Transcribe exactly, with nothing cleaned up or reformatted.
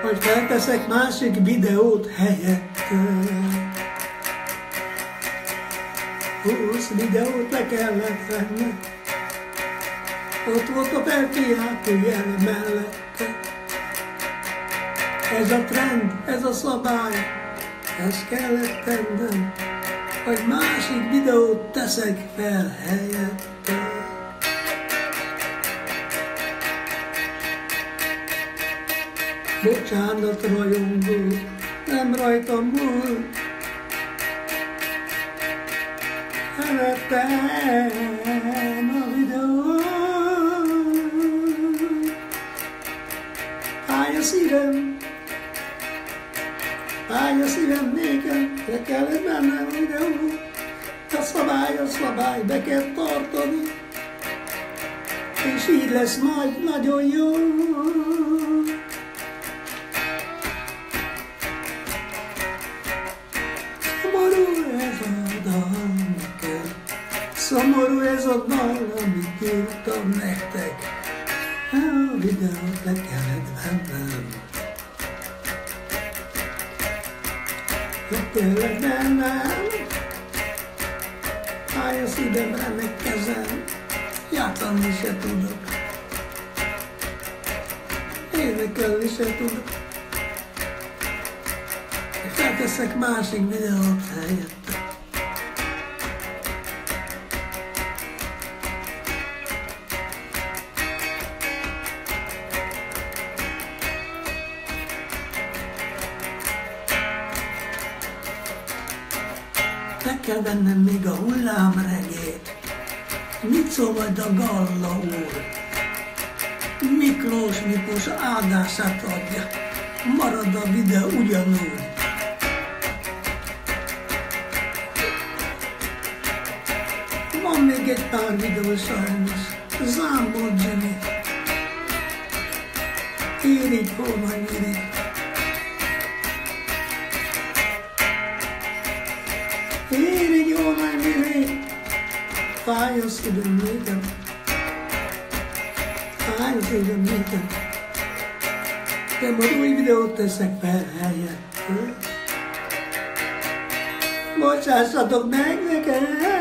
hogy felteszek másik videót helyette. Húsz videót le kellett venni, ott volt a felkiáltójel mellette. Ez a trend, ez a szabály, ezt kellett tennem, hogy másik videót teszek fel helyette. Bocsánat, rajongó, nem rajtam múlt, szerettem a videót. Fáj a szívem, fáj a szívem nékem, le kellett mennem a videót. A szabály, a szabály, be kell tartani, és így lesz majd nagyon jó. Szomorú ez a dal nekem, szomorú ez a dal, amit írtam nektek. A videót le kellett vennem, le kellett vennem. Fáj a szívemre meg kezem, játszani se tudok, énekelni se tudok. Felteszek másik videót helyette. Meg kell vennem még a hullámregét. Mit szól majd a Galla úr? Miklós Miklós áldását adja. Marad a videó ugyanúgy. Van még egy pár videó sajnos. Zámbor Jimmy. Irigy, hol van irigy? Irigy, hol van irigy? Fáj a szívem nékem. Fáj a szívem nékem. De majd új videót teszek fel helyett. Bocsássatok meg nekem!